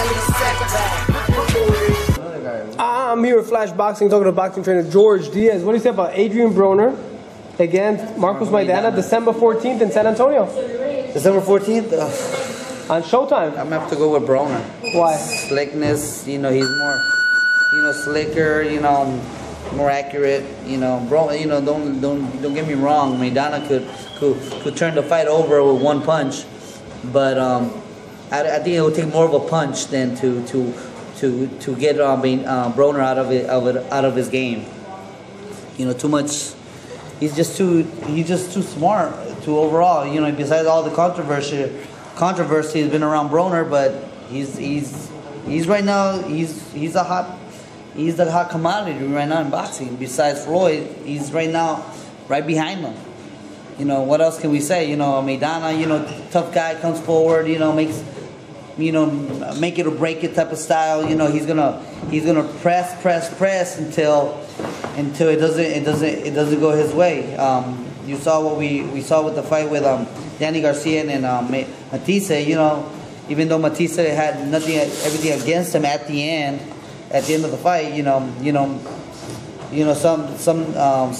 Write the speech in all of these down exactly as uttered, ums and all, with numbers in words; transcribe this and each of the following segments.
I'm here with Flash Boxing, talking to boxing trainer George Diaz. What do you say about Adrien Broner against Marcos Maidana, December fourteenth in San Antonio? December fourteenth? Uh, On Showtime. I'm gonna have to go with Broner. Why? Slickness, you know, he's more, you know, slicker, you know, more accurate, you know. Bro, you know, don't don't don't get me wrong. Maidana could could could turn the fight over with one punch, but um, I, I think it would take more of a punch than to to to to get uh, uh, Broner out of it, of it out of his game. You know, too much. He's just too he's just too smart to overall. You know, besides all the controversy controversy has been around Broner, but he's he's he's right now he's he's a hot. He's the hot commodity right now in boxing. Besides Floyd, he's right now right behind him. You know, what else can we say? You know, Maidana, you know, tough guy, comes forward, you know, makes, you know, make it or break it type of style. You know, he's gonna he's gonna press, press, press until until it doesn't it doesn't it doesn't go his way. Um, you saw what we we saw with the fight with um, Danny Garcia and um, Matisse. You know, even though Matisse had nothing, everything against him at the end. At the end of the fight, you know, you know, you know, some some um,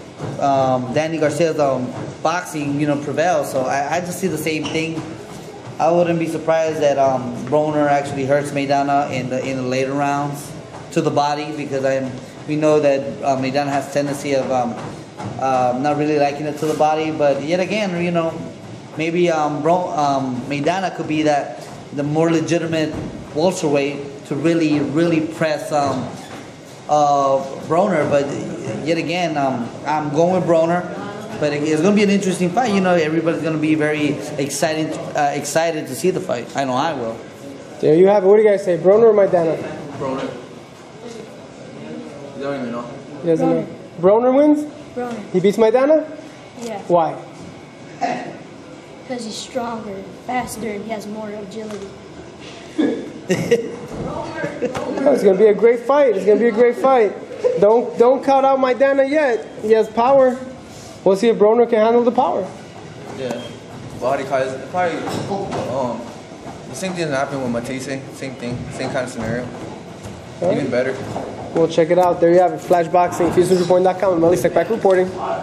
um, Danny Garcia's um, boxing, you know, prevails. So I, I just see the same thing. I wouldn't be surprised that um, Broner actually hurts Maidana in the in the later rounds to the body, because I we know that uh, Maidana has a tendency of um, uh, not really liking it to the body. But yet again, you know, maybe um, Bro, um, Maidana could be that the more legitimate welterweight to really, really press um, uh, Broner, but yet again, um, I'm going with Broner. But it's going to be an interesting fight. You know, everybody's going to be very excited, uh, excited to see the fight. I know I will. There you have it. What do you guys say, Broner or Maidana? Broner. You don't even know. He doesn't know. Broner wins? Broner. He beats Maidana? Yeah. Why? Because he's stronger, faster, and he has more agility. Oh, it's gonna be a great fight. It's gonna be a great fight. Don't don't count out Maidana yet. He has power. We'll see if Broner can handle the power. Yeah, body kind of probably um the same thing that happened with Matisse. Same thing, same kind of scenario. Right. Even better. We'll check it out. There you have it. Flash Boxing, Fuse Point dot com. Melly Back reporting.